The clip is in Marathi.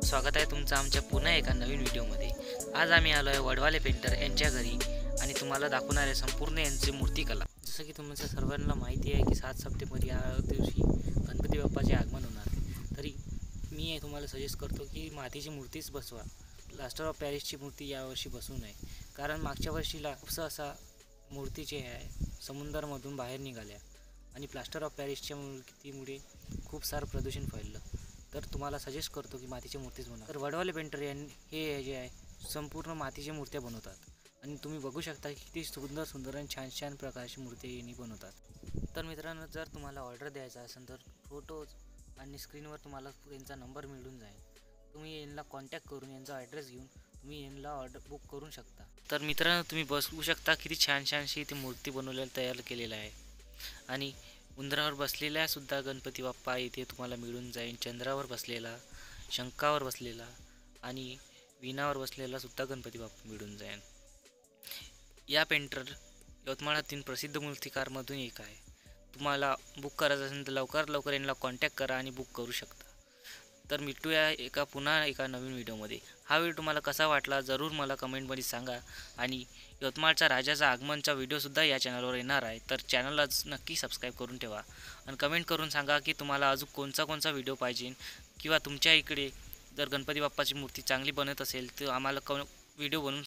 स्वागत आहे तुमचं आमच्या पुन्हा एका नवीन व्हिडिओमध्ये। आज आम्ही आलो आहे वडवाले पेंटर यांच्या घरी आणि तुम्हाला दाखवणार आहे संपूर्ण यांची मूर्तिकला। जसं की तुमच्या सर्वांना माहिती आहे की 7 सप्टेंबर या दिवशी गणपती बाप्पाचे आगमन होणार आहे। तरी मी तुम्हाला सजेस्ट करतो की मातीची मूर्तीच बसवा, प्लास्टर ऑफ पॅरिसची मूर्ती यावर्षी बसवू नये। कारण मागच्या वर्षीला खूपसा असा मूर्तीचे आहे समुद्रामधून बाहेर निघाल्या आणि प्लास्टर ऑफ पॅरिसच्या मूर्तीमुळे खूप सारं प्रदूषण फैललं। तर तुम्हाला सजेस्ट करतो की मातीची मूर्तीच बनवा। तर वडवाले पेंटर हे जे आहे संपूर्ण मातीच्या मूर्त्या बनवतात आणि तुम्ही बघू शकता की किती सुंदर सुंदर आणि छान छान प्रकारची मूर्ती यांनी बनवतात। तर मित्रांनो, जर तुम्हाला ऑर्डर द्यायचा असेल तर फोटोज आणि स्क्रीनवर तुम्हाला यांचा नंबर मिळून जाईल। तुम्ही यांना कॉन्टॅक्ट करून यांचा ॲड्रेस घेऊन तुम्ही यांना ऑर्डर बुक करू शकता। तर मित्रांनो, तुम्ही बघू शकता किती छान छानशी ती मूर्ती बनवलेली तयार केलेली आहे आणि उंदरावर बसलेला सुद्धा गणपती बाप्पा इथे तुम्हाला मिळून जाईल। चंद्रावर बसलेला, शंखावर बसलेला आणि विणावर बसलेला सुद्धा गणपती बाप्पा मिळून जाईल। या पेंटर यवतमाळातील प्रसिद्ध मूर्तिकारमधून एक आहे। तुम्हाला बुक करायचं असेल तर लवकर यांना कॉन्टॅक्ट करा आणि बुक करू शकता। तर भेटूया पुन्हा एका नवीन व्हिडिओमध्ये। हा व्हिडिओ तुम्हाला कसा वाटला जरूर मला कमेंटमध्ये सांगा आणि यवतमाळच्या राजाचा आगमनचा व्हिडिओसुद्धा या चॅनलवर येणार आहे। तर चॅनलला नक्की सबस्क्राईब करून ठेवा आणि कमेंट करून सांगा की तुम्हाला अजून कोणचा व्हिडिओ पाहिजे किंवा तुमच्या इकडे जर गणपती बाप्पाची मूर्ती चांगली बनत असेल तर आम्हाला व्हिडिओ बनवून